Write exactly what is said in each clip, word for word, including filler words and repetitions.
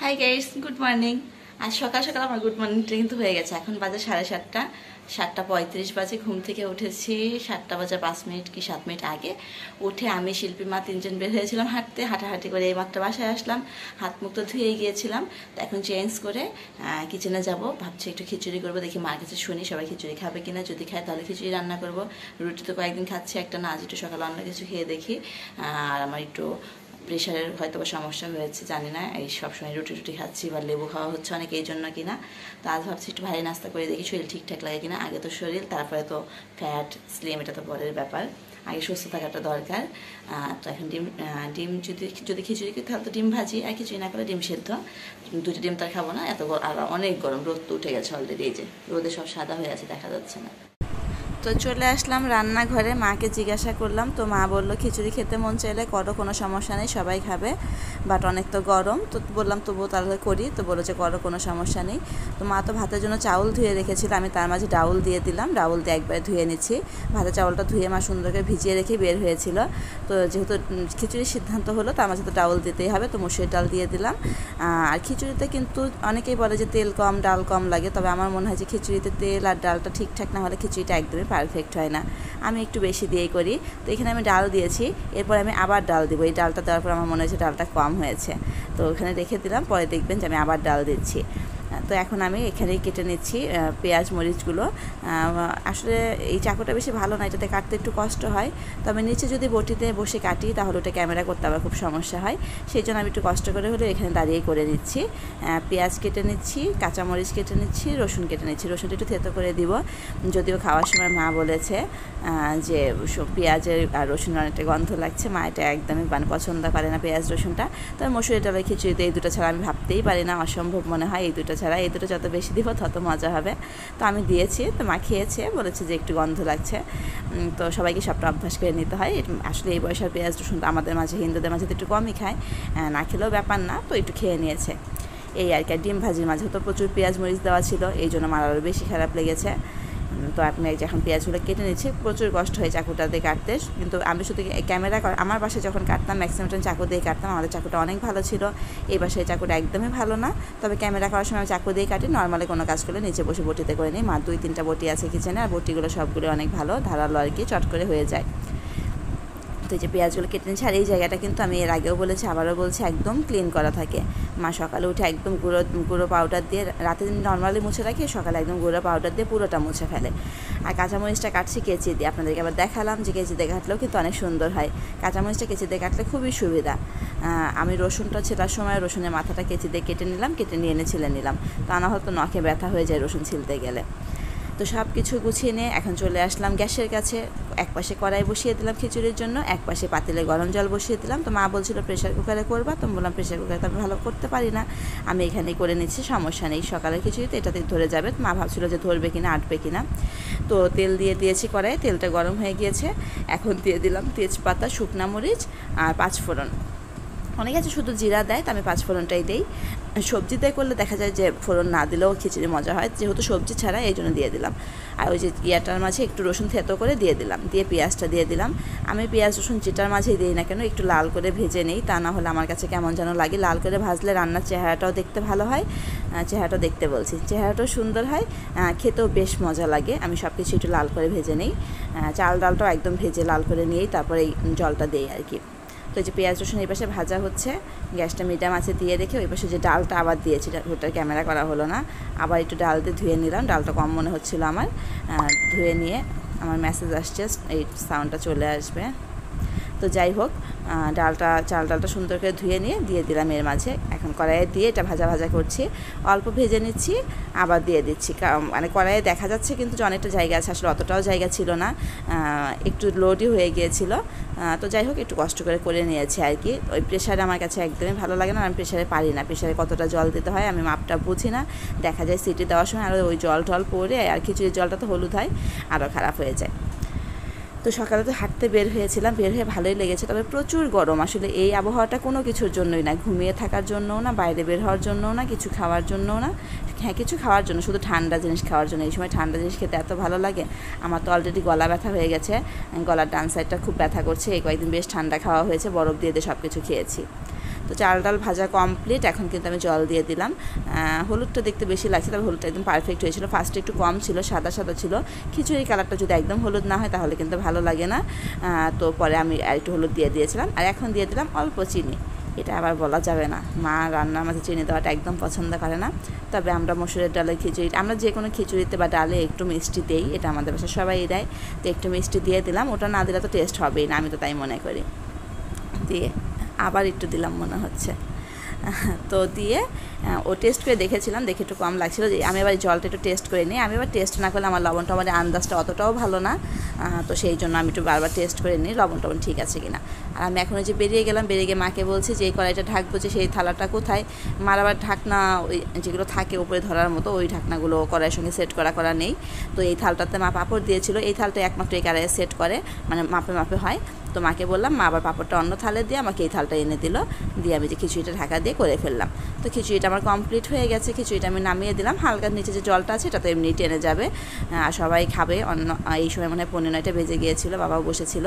Hi guys, good morning. আজ সকাল সকাল আমার গুড মর্নিংটা কিন্তু হয়ে গেছে। এখন বাজে সাড়ে সাতটা সাতটা পঁয়ত্রিশ বাজে। ঘুম থেকে উঠেছি সাতটা বাজে পাঁচ মিনিট কি সাত মিনিট আগে। উঠে আমি শিল্পী মা তিনজন বের হয়েছিলাম হাঁটতে, হাঁটাহাঁটি করে এই মাত্র বাসায় আসলাম। হাত মুখ তো ধুয়ে গিয়েছিলাম, তো এখন চেঞ্জ করে কিচেনে যাব। ভাবছি একটু খিচুড়ি করবো, দেখি মার কাছে শুনি সবাই খিচুড়ি খাবে কিনা। যদি খায় তাহলে খিচুড়ি রান্না করব। রুটি তো কয়েকদিন খাচ্ছি, একটা না, আজ একটু সকালে অন্য কিছু খেয়ে দেখি। আর আমার একটু প্রেশারের হয়তো বা সমস্যা হয়েছে, জানি না। এই সবসময় রুটি রুটি খাচ্ছি বা লেবু খাওয়া হচ্ছে অনেক, এই জন্য কিনা। তো আজ ভাবছি একটু ভারী নাস্তা করে দেখি শরীর ঠিকঠাক লাগে কিনা। আগে তো শরীর, তারপরে তো ফ্যাট স্লিম, এটা তো পরের ব্যাপার। আগে সুস্থ থাকাটা দরকার। তো এখন ডিম ডিম যদি যদি খিচুড়ি করি তাহলে তো ডিম ভাজি, আর খিচুড়ি না করে ডিম সেদ্ধ। দুটো ডিম তার খাবো না, এত আর অনেক গরম। রোদ তো উঠে গেছে অলরেডি, এই যে রোদে সব সাদা হয়ে আছে, দেখা যাচ্ছে না। তো চলে আসলাম রান্নাঘরে, মাকে জিজ্ঞাসা করলাম, তো মা বললো খিচুড়ি খেতে মন চাইলে করো, কোনো সমস্যা নেই, সবাই খাবে, বাট অনেক তো গরম। তো বললাম তবুও তাহলে করি। তো বললো যে করো, কোনো সমস্যা নেই। তো মা তো ভাতের জন্য চাউল ধুয়ে রেখেছিল, আমি তার মাঝে ডাউল দিয়ে দিলাম। ডাউল দিয়ে একবার ধুয়ে নিচ্ছি। ভাতের চাউলটা ধুয়ে মা সুন্দর করে ভিজিয়ে রেখে বের হয়েছিল। তো যেহেতু খিচুড়ির সিদ্ধান্ত হলো, তার মাঝে তো ডাউল দিতেই হবে, তো মুসুরির ডাল দিয়ে দিলাম। আর খিচুড়িতে কিন্তু অনেকেই বলে যে তেল কম ডাল কম লাগে, তবে আমার মনে হয় যে খিচুড়িতে তেল আর ডালটা ঠিকঠাক না হলে খিচুড়িটা একদমই পারফেক্ট হয় না। আমি একটু বেশি দিয়েই করি। তো এখানে আমি ডাল দিয়েছি, এরপর আমি আবার ডাল দিব। এই ডালটা দেওয়ার পর আমার মনে হয়েছে ডালটা কম হয়েছে, তো ওখানে রেখে দিলাম। পরে দেখবেন যে আমি আবার ডাল দিচ্ছি। তো এখন আমি এখানেই কেটে নিচ্ছি পেঁয়াজ মরিচগুলো। আসলে এই চাকুটা বেশি ভালো না, এটাতে কাটতে একটু কষ্ট হয়। তবে নিচে যদি বটিতে বসে কাটি তাহলে ওটা ক্যামেরা করতে আমার খুব সমস্যা হয়, সেই জন্য আমি একটু কষ্ট করে হলেও এখানে দাঁড়িয়ে করে নিচ্ছি। পেঁয়াজ কেটে নিচ্ছি, কাঁচামরিচ কেটে নিচ্ছি, রসুন কেটে নিচ্ছি। রসুনটা একটু থেতো করে দিব, যদিও খাওয়ার সময় মা বলেছে যে পেঁয়াজের আর রসুন অনেকটা গন্ধ লাগছে। মা এটা একদমই মানে পছন্দ করে না পেঁয়াজ রসুনটা। তবে মসুরি ডালের খিচুড়িতে এই দুটো ছাড়া আমি ভাবতেই পারি না, অসম্ভব মনে হয় এই দুটো ছাড়া। এই দুটো যত বেশি দিব তত মজা হবে। তো আমি দিয়েছি, তো মা খেয়েছে, বলেছে যে একটু গন্ধ লাগছে। তো সবাইকে সবটা অভ্যাস করে নিতে হয়। আসলে এই বয়সের পেঁয়াজ রসুন আমাদের মাঝে, হিন্দুদের মাঝে তো একটু কমই খায়, না খেলেও ব্যাপার না, তো একটু খেয়ে নিয়েছে এই আর কি। ডিম ভাজির মাঝে তো প্রচুর পেঁয়াজ মরিচ দেওয়া ছিল, এই জন্য আমার আরও বেশি খারাপ লেগেছে। তো আপনি যখন পেঁয়াজগুলো কেটে নিচ্ছে, প্রচুর কষ্ট হয় চাকুটা দিয়ে কাটতে। কিন্তু আমি শুধু ক্যামেরা আমার বাসায় যখন কাটতাম ম্যাক্সিমাম চাকু দিয়ে কাটতাম, আমাদের চাকুটা অনেক ভালো ছিল। এই বাসায় চাকুটা একদমই ভালো না, তবে ক্যামেরা করার সময় আমি চাকু দিয়ে কাটি। নর্মালি কোনো কাজ করলে নিচে বসে বটিতে করে নিই। মার দুই তিনটা বটি আছে কিচেনে, আর বটিগুলো সবগুলো অনেক ভালো, ধারালো আর কি, চট করে হয়ে যায়। তো এই যে পেঁয়াজগুলো কেটে নিচ্ছি। আর এই জায়গাটা কিন্তু আমি এর আগেও বলেছি, আবারও বলছি, একদম ক্লিন করা থাকে। মা সকালে উঠে একদম গুঁড়ো গুঁড়ো পাউডার দিয়ে, রাতে নর্মালি মুছে রাখি, সকালে একদম গুঁড়ো পাউডার দিয়ে পুরোটা মুছে ফেলে। আর কাঁচামরিচটা কাটছি কেচি দিয়ে, আপনাদেরকে আবার দেখালাম যে কেচি দিয়ে কাটলেও কিন্তু অনেক সুন্দর হয়। কাঁচামরিচটা কেচি দিয়ে কাটলে খুবই সুবিধা। আমি রসুনটা ছেলার সময় রসুনের মাথাটা কেচি দিয়ে কেটে নিলাম, কেটে নিয়ে এনে ছিলে নিলাম, তা না হয়তো নখে ব্যথা হয়ে যায় রসুন ছিলতে গেলে। তো সব কিছু গুছিয়ে নিয়ে এখন চলে আসলাম গ্যাসের কাছে। এক পাশে কড়াই বসিয়ে দিলাম খিচুড়ির জন্য, এক পাশে পাতিলে গরম জল বসিয়ে দিলাম। তো মা বলছিল প্রেশার কুকারে করবা, তো বললাম প্রেশার কুকারে তো আমি ভালো করতে পারি না, আমি এখানেই করে নিচ্ছি, সমস্যা নেই, সকালের খিচুড়িতে এটাতে ধরে যাবে। মা ভাবছিল যে ধরবে কিনা, আটবে কিনা। তো তেল দিয়ে দিয়েছি কড়াই, তেলটা গরম হয়ে গিয়েছে। এখন দিয়ে দিলাম তেজপাতা, শুকনা মরিচ আর পাঁচফোড়ন। অনেকে আছে শুধু জিরা দেয়, তো আমি পাঁচফোড়নটাই দিই। সবজিতে করলে দেখা যায় যে ফোড়ন না দিলেও খিচুড়ি মজা হয়, যেহেতু সবজি ছাড়া এই জন্য দিয়ে দিলাম। আর ওই যে ইয়াটার মাঝে একটু রসুন থেতো করে দিয়ে দিলাম, দিয়ে পেঁয়াজটা দিয়ে দিলাম। আমি পেঁয়াজ রসুন যেটার মাঝেই দিই না কেন একটু লাল করে ভেজে নেই, তা না হলে আমার কাছে কেমন যেন লাগে। লাল করে ভাজলে রান্নার চেহারাটাও দেখতে ভালো হয়, চেহারাটাও দেখতে বলছি চেহারাটাও সুন্দর হয়, খেতেও বেশ মজা লাগে। আমি সব কিছু একটু লাল করে ভেজে নিই, চাল ডালটাও একদম ভেজে লাল করে নিয়েই তারপরে এই জলটা দিই আর কি। তো এই যে পেঁয়াজ রসুন এই পাশে ভাজা হচ্ছে, গ্যাসটা মিডিয়াম আছে দিয়ে রেখে ওই পাশে যে ডালটা আবার দিয়েছি, ওটা ক্যামেরা করা হলো না, আবার একটু ডাল দিয়ে ধুয়ে নিলাম। ডালটা কম মনে হচ্ছিলো আমার, ধুয়ে নিয়ে আমার মেসেজ আসছে, এই সাউন্ডটা চলে আসবে। তো যাই হোক, ডালটা চাল ডালটা সুন্দর করে ধুয়ে নিয়ে দিয়ে দিলাম এর মাঝে। এখন কড়াইয়ে দিয়ে এটা ভাজা ভাজা করছি, অল্প ভেজে নিচ্ছি, আবার দিয়ে দিচ্ছি। মানে কড়াইয়ে দেখা যাচ্ছে কিন্তু যে অনেকটা জায়গা আছে, আসলে অতটাও জায়গা ছিল না, একটু লোডই হয়ে গিয়েছিল। তো যাই হোক, একটু কষ্ট করে করে নিয়েছি আর কি। ওই প্রেশারে আমার কাছে একদমই ভালো লাগে না, আমি প্রেশারে পারি না। প্রেশারে কতটা জল দিতে হয় আমি মাপটা বুঝি না, দেখা যায় সিটি দেওয়ার সময় আরও ওই জল টল পড়ে, আর খিচুড়ির জলটা তো হলুদ হয়, আরও খারাপ হয়ে যায়। তো সকালে তো হাঁটতে বের হয়েছিলাম, বের হয়ে ভালোই লেগেছে, তবে প্রচুর গরম। আসলে এই আবহাওয়াটা কোনো কিছুর জন্যই না, ঘুমিয়ে থাকার জন্যও না, বাইরে বের হওয়ার জন্যও না, কিছু খাওয়ার জন্যও না। হ্যাঁ, কিছু খাওয়ার জন্য, শুধু ঠান্ডা জিনিস খাওয়ার জন্য। এই সময় ঠান্ডা জিনিস খেতে এত ভালো লাগে। আমার তো অলরেডি গলা ব্যথা হয়ে গেছে, গলার ডান সাইডটা খুব ব্যথা করছে, এই কয়েকদিন বেশ ঠান্ডা খাওয়া হয়েছে, বরফ দিয়ে দিয়ে সব কিছু খেয়েছি। তো চাল ডাল ভাজা কমপ্লিট। এখন কিন্তু আমি জল দিয়ে দিলাম। হলুদটা দেখতে বেশি লাগছে, তবে হলুদটা একদম পারফেক্ট হয়েছিল। ফার্স্টে একটু কম ছিল, সাদা সাদা ছিল। খিচুড়ির কালারটা যদি একদম হলুদ না হয় তাহলে কিন্তু ভালো লাগে না। তো পরে আমি আর একটু হলুদ দিয়ে দিয়েছিলাম, আর এখন দিয়ে দিলাম অল্প চিনি। এটা আবার বলা যাবে না, মা রান্নার মাঝে চিনি দেওয়াটা একদম পছন্দ করে না। তবে আমরা মসুরের ডালের খিচুড়ি, আমরা যে কোনো খিচুড়িতে বা ডালে একটু মিষ্টি দিই, এটা আমাদের বাসায় সবাই দেয়। তো একটু মিষ্টি দিয়ে দিলাম, ওটা না দিলে তো টেস্ট হবেই না, আমি তো তাই মনে করি। দিয়ে আবার একটু দিলাম মনে হচ্ছে। তো দিয়ে ও টেস্ট করে দেখেছিলাম, দেখে একটু কম লাগছিলো। যে আমি এবার জলটা একটু টেস্ট করে নিই। আমি এবার টেস্ট না করলে আমার লবণ টবণের আন্দাজটা অতটাও ভালো না, তো সেই জন্য আমি একটু বারবার টেস্ট করে নিই লবণ টবণ ঠিক আছে কিনা। আর আমি এখন যে বেরিয়ে গেলাম, বেরিয়ে গিয়ে মাকে বলছি যে এই কড়াইটা ঢাকবো, যে সেই থালাটা কোথায়। মার আবার ঢাকনা ওই যেগুলো থাকে উপরে ধরার মতো, ওই ঢাকনাগুলো কড়াইয়ের সঙ্গে সেট করা করা নেই। তো এই থালটাতে মা পাঁপড় দিয়েছিল, এই থালটা একমাত্র এই কড়াইয়ে সেট করে, মানে মাপে মাপে হয়। তো মাকে বললাম, মা আবার পাঁপড়টা অন্য থালে দিয়ে আমাকে এই থালটা এনে দিল, দিয়ে আমি যে খিচুড়িটা ঢাকা দিয়ে করে ফেললাম। তো খিচুড়িটা আমার কমপ্লিট হয়ে গেছে। খিচুড়িটা আমি নামিয়ে দিলাম, হালকা নিচে যে জলটা আছে এটা তো এমনি টেনে যাবে, আর সবাই খাবে। অন্য এই সময় মনে হয় পনেরো নয়টা বেজে গিয়েছিলো, বাবাও বসেছিল।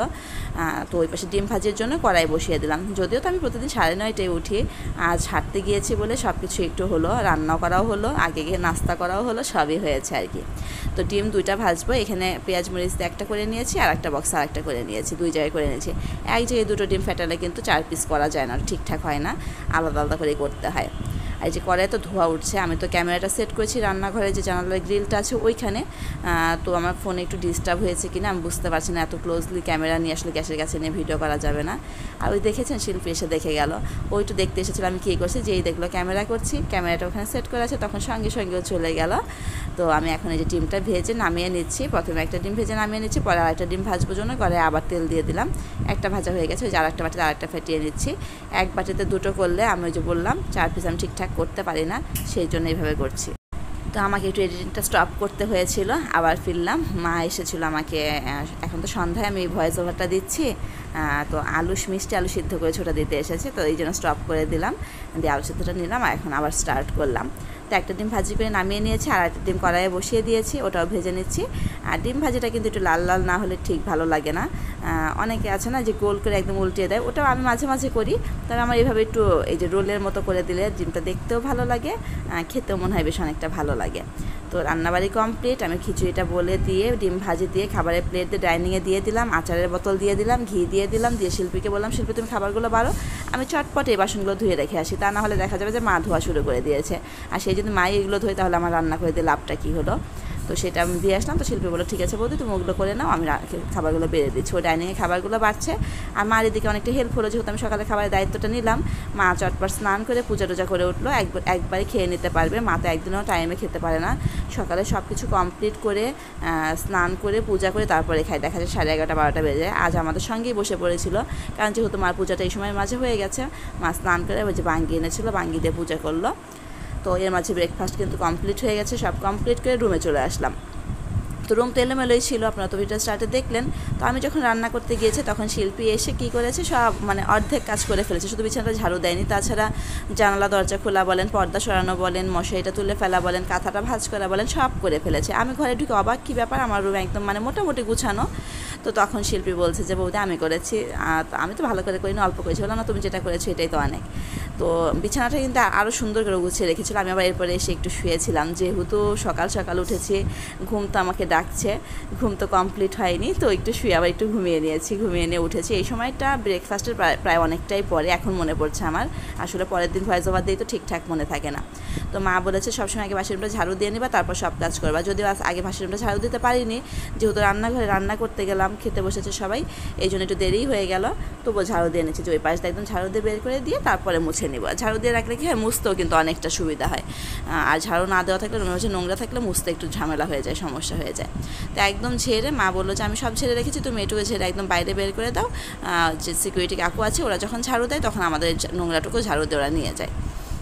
তো ওই পাশে ডিম ভাজির জন্য কড়াই বসিয়ে দিলাম। যদিও তো আমি প্রতিদিন সাড়ে নয়টায় উঠি, আজ হাঁটতে গিয়েছি বলে সব কিছু একটু হলো, রান্নাও করাও হলো, আগে গিয়ে নাস্তা করাও হলো, সবই হয়েছে আর কি। তো ডিম দুইটা ভাজবো, এখানে পেঁয়াজ মরিচ দিয়ে একটা করে নিয়েছি, আর একটা বক্স আর একটা করে নিয়েছি, দুই জায়গায় করে নিয়েছি। এক জায়গায় দুটো ডিম ফেটালে কিন্তু চার পিস করা যায় না, ঠিকঠাক হয় না, আলাদা আলাদা করে করতে হয়। এই যে কড়াই তো ধোয়া উঠছে, আমি তো ক্যামেরাটা সেট করেছি রান্নাঘরে যে জানালার গ্রিলটা আছে ওইখানে। তো আমার ফোনে একটু ডিস্টার্ব হয়েছে কিনা আমি বুঝতে পারছি না, এত ক্লোজলি ক্যামেরা নিয়ে আসলে গ্যাসের কাছে নিয়ে ভিডিও করা যাবে না। আর ওই দেখেছেন শিল্পী এসে দেখে গেল, ওই একটু দেখতে এসেছিলো আমি কী করছি, যেই দেখলো ক্যামেরা করছি, ক্যামেরাটা ওখানে সেট করে আছে, তখন সঙ্গে সঙ্গেও চলে গেল। তো আমি এখন এই যে ডিমটা ভেজে নামিয়ে নিচ্ছি, প্রথমে একটা ডিম ভেজে নামিয়ে নিচ্ছি, পরে আরেকটা ডিম ভাজবো জন্য করে আবার তেল দিয়ে দিলাম। একটা ভাজা হয়ে গেছে, ওই যে আরেকটা বাটিতে আরেকটা ফেটিয়ে নিচ্ছি। এক বাটিতে দুটো করলে আমি ওই যে বললাম চার পিস আমি ঠিকঠাক করতে পারি না, সেই জন্য এইভাবে করছি। তো আমাকে একটু এডিটিংটা স্টপ করতে হয়েছিল, আবার ফিরলাম। মা এসেছিলো আমাকে, এখন তো সন্ধ্যায় আমি ভয়েস ওভারটা দিচ্ছি, তো আলু মিষ্টি আলু সিদ্ধ করে ছোটা দিতে এসেছে, তো এই জন্য স্টপ করে দিলাম, দিয়ে আলু সিদ্ধটা নিলাম, আর এখন আবার স্টার্ট করলাম। তো একটা ডিম ভাজি করে নামিয়ে নিয়েছি, আর একটা ডিম কড়াইয়ে বসিয়ে দিয়েছি, ওটাও ভেজে নিচ্ছি। আর ডিম ভাজিটা কিন্তু একটু লাল লাল না হলে ঠিক ভালো লাগে না। অনেকে আছে না যে গোল করে একদম উল্টিয়ে দেয়, ওটাও আমি মাঝে মাঝে করি, তবে আমার এইভাবে একটু এই যে রোলের মতো করে দিলে ডিমটা দেখতেও ভালো লাগে, খেতেও মনে হয় বেশ অনেকটা ভালো লাগে। তো রান্নাবাড়ি কমপ্লিট, আমি খিচুড়িটা বলে দিয়ে ডিম ভাজি দিয়ে খাবারের প্লেট দিয়ে ডাইনিংয়ে দিয়ে দিলাম, আচারের বোতল দিয়ে দিলাম, ঘি দিয়ে দিলাম, দিয়ে শিল্পীকে বললাম শিল্পী তুমি খাবারগুলো বাড়ো, আমি চটপট এই বাসনগুলো ধুয়ে রেখে আসি, তা না হলে দেখা যাবে যে মা ধোয়া শুরু করে দিয়েছে, আর সেই যদি মাই এগুলো ধোয় তাহলে আমার রান্না করে দিয়ে লাভটা কী হলো। তো সেটা আমি দিয়ে আসলাম। তো শিল্পী বলো ঠিক আছে বৌদি তুমি ওগুলো করে নাও, আমি খাবারগুলো বেড়ে দিচ্ছি। ও ডাইনিংয়ে খাবারগুলো বাড়ছে, আর মার এদিকে অনেকটা হেল্প হলো, যেহেতু আমি সকালে খাবারের দায়িত্বটা নিলাম। মা চটপট স্নান করে পূজা টুজা করে উঠলো, একবার একবারে খেয়ে নিতে পারবে, মা তো একদিনও টাইমে খেতে পারে না। সকালে সব কিছু কমপ্লিট করে স্নান করে পূজা করে তারপরে খাই, দেখা যায় সাড়ে এগারোটা বারোটা বেজে যায়। আজ আমাদের সঙ্গেই বসে পড়েছিল, কারণ যেহেতু মার পূজাটা এই সময় মাঝে হয়ে গেছে, মা স্নান করে ওই যে বাঙ্গি এনেছিলো, বাঙ্গি দিয়ে পূজা করলো। তো এর মাঝে ব্রেকফাস্ট কিন্তু কমপ্লিট হয়ে গেছে, সব কমপ্লিট করে রুমে চলে আসলাম। তো রুম তো এলোমেলোই ছিল, আপনারা তো ভিডিও স্টার্টে দেখলেন। তো আমি যখন রান্না করতে গিয়েছি তখন শিল্পী এসে কী করেছে, সব মানে অর্ধেক কাজ করে ফেলেছে, শুধু বিছানাটা ঝাড়ু দেয়নি, তাছাড়া জানালা দরজা খোলা বলেন, পর্দা সরানো বলেন, মশারিটা তুলে ফেলা বলেন, কাঁথাটা ভাঁজ করা বলেন, সব করে ফেলেছে। আমি ঘরে ঢুকে অবাক, কী ব্যাপার, আমার রুম একদম মানে মোটামুটি গুছানো। তো তখন শিল্পী বলছে যে বৌদি আমি করেছি, আমি তো ভালো করে করিনি, অল্প করেছি। বললাম না তুমি যেটা করেছো এটাই তো অনেক। তো বিছানাটা কিন্তু আরও সুন্দর করে গুছিয়ে রেখেছিল। আমি আবার এরপরে এসে একটু শুয়েছিলাম, যেহেতু সকাল সকাল উঠেছি, ঘুম তো আমাকে ডাকছে, ঘুম তো কমপ্লিট হয়নি, তো একটু শুয়ে আবার একটু ঘুমিয়ে নিয়েছি, ঘুমিয়ে নিয়ে উঠেছি। এই সময়টা ব্রেকফাস্টের প্রায় প্রায় অনেকটাই পরে এখন মনে পড়ছে আমার, আসলে পরের দিন ভয়েস ওভার দিই তো ঠিকঠাক মনে থাকে না। তো মা বলেছে সবসময় আগে বাসিরুমটা ঝাড়ু দিয়ে নিবা, তারপর সব কাজ করবা। যদিও আজ আগে বাসিরুমটা ঝাড়ু দিতে পারিনি, যেহেতু রান্নাঘরে রান্না করতে গেলাম, খেতে বসেছে সবাই, এই জন্য একটু দেরিই হয়ে গেল। তবুও ঝাড়ু দিয়ে নিচ্ছি, যে ওই পাশটা একদম ঝাড়ু দিয়ে বের করে দিয়ে তারপরে মুছে নিব। ঝাড়ু দিয়ে রাখলে কি হয়, মুছতেও কিন্তু অনেকটা সুবিধা হয়, আর ঝাড়ু না দেওয়া থাকলে রুমের মধ্যে নোংরা থাকলে মুছতে একটু ঝামেলা হয়ে যায়, সমস্যা হয়ে যায়। তো একদম ঝেড়ে মা বললো যে আমি সব ঝেড়ে রেখেছি, তুমি এটুকু ঝেড়ে একদম বাইরে বের করে দাও, যে সিকিউরিটি কাকু আছে ওরা যখন ঝাড়ু দেয় তখন আমাদের নোংরাটুকু ঝাড়ু দিয়ে ওরা নিয়ে যায়।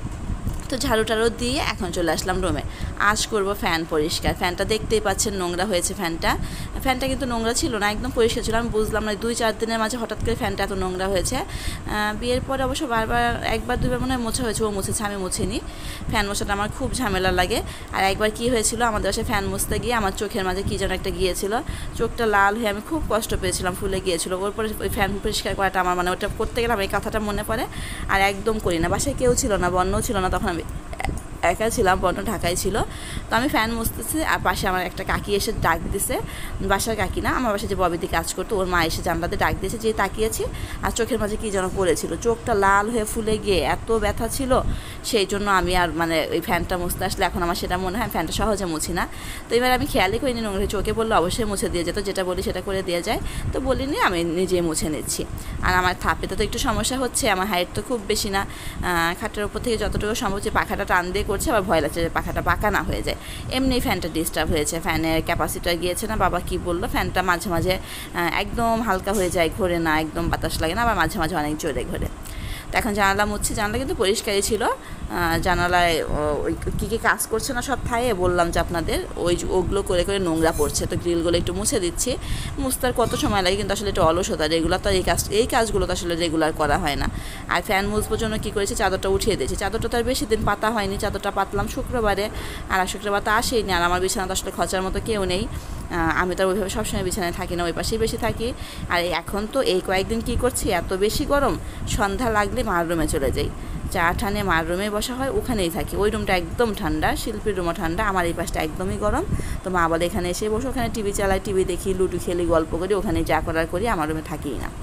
তো ঝাড়ু টাড়ু দিয়ে এখন চলে আসলাম রুমে, আজ করব ফ্যান পরিষ্কার। ফ্যানটা দেখতেই পাচ্ছেন নোংরা হয়েছে, ফ্যানটা ফ্যানটা কিন্তু নোংরা ছিল না, একদম পরিষ্কার ছিল। আমি বুঝলাম না দুই চার দিনের মাঝে হঠাৎ করে ফ্যানটা এত নোংরা হয়েছে। বিয়ের পরে অবশ্য বারবার একবার দুইবার মনে হয় মোছা হয়েছে, ও মুছেছে, আমি মুছিনি। ফ্যান মোছাটা আমার খুব ঝামেলা লাগে। আর একবার কি হয়েছিল, আমাদের বাসায় ফ্যান মুছতে গিয়ে আমার চোখের মাঝে কী যেন একটা গিয়েছিল, চোখটা লাল হয়ে আমি খুব কষ্ট পেয়েছিলাম, ফুলে গিয়েছিলো। ওর পরে ওই ফ্যান পরিষ্কার করাটা আমার মানে ওটা করতে গেলে আমার এই কথাটা মনে পড়ে, আর একদম করি না। বাসায় কেউ ছিল না, বন্যও ছিল না, তখন আমি একা ছিলাম, বন্য ঢাকায় ছিল। তো আমি ফ্যান মুছতেছি, আর পাশে আমার একটা কাকি এসে ডাক দিছে, বাসার কাকি না, আমার বাসায় যে ববিদি কাজ করতো ওর মা এসে জানলাতে ডাক দিয়েছে, যে তাকিয়েছি আর চোখের মাঝে কী যেন পড়েছিল, চোখটা লাল হয়ে ফুলে গিয়ে এত ব্যথা ছিল। সেই জন্য আমি আর মানে ওই ফ্যানটা মুছতে আসলে এখন আমার সেটা মনে হয় ফ্যানটা সহজে মুছি না। তো এবার আমি খেয়ালই করিনি, নোংরা চোখে বললে অবশ্যই মুছে দিয়ে যেত, যেটা বলি সেটা করে দিয়ে যায়। তো বলিনি, আমি নিজেই মুছে নিচ্ছি। আর আমার থাপেতে তো একটু সমস্যা হচ্ছে, আমার হাইট তো খুব বেশি না, খাটের উপর থেকে যতটুকু সম্ভব যে পাখাটা টান দিয়ে করছে, আবার ভয় লাগছে যে পাখাটা পাকা না হয়ে যায়। এমনি ফ্যানটা ডিস্টার্ব হয়েছে, ফ্যানের ক্যাপাসিটার গিয়েছে না, বাবা কি বললো, ফ্যানটা মাঝে মাঝে একদম হালকা হয়ে যায়, ঘোরে না, একদম বাতাস লাগে না, আবার মাঝে মাঝে অনেক জোরে ঘোরে। তো এখন জানালা মুছছি, জানালা কিন্তু পরিষ্কারই ছিল। জানালায় ওই কী কী কাজ করছে না সব থাইয়ে বললাম যে আপনাদের, ওই ওগুলো করে করে নোংরা পড়ছে, তো গ্রিলগুলো একটু মুছে দিচ্ছি। মুছতে আর কত সময় লাগে, কিন্তু আসলে একটু অলসতা, রেগুলার তো এই কাজ এই কাজগুলো তো আসলে রেগুলার করা হয় না। আর ফ্যান মুছবোর জন্য কী করেছি, চাদরটা উঠিয়ে দিয়েছি। চাদরটা তো আর বেশি দিন পাতা হয়নি, চাদরটা পাতলাম শুক্রবারে, আর শুক্রবার তো আসেইনি। আর আমার বিছানা তো আসলে খচার মতো কেউ নেই, আমি তো ওইভাবে সবসময় বিছানায় থাকি না, ওই পাশেই বেশি থাকি। আর এখন তো এই কয়েকদিন কী করছি, এত বেশি গরম, সন্ধ্যা লাগলে মার রুমে চলে যাই, চা ঠানে মার রুমে বসা হয়, ওখানেই থাকি। ওই রুমটা একদম ঠান্ডা, শিল্পীর রুমও ঠান্ডা, আমার এই পাশটা একদমই গরম। তো মা বলে এখানে এসে বসে, ওখানে টিভি চালাই, টিভি দেখি, লুডো খেলি, গল্প করি, ওখানে যা করার করি, আমার রুমে থাকিই না।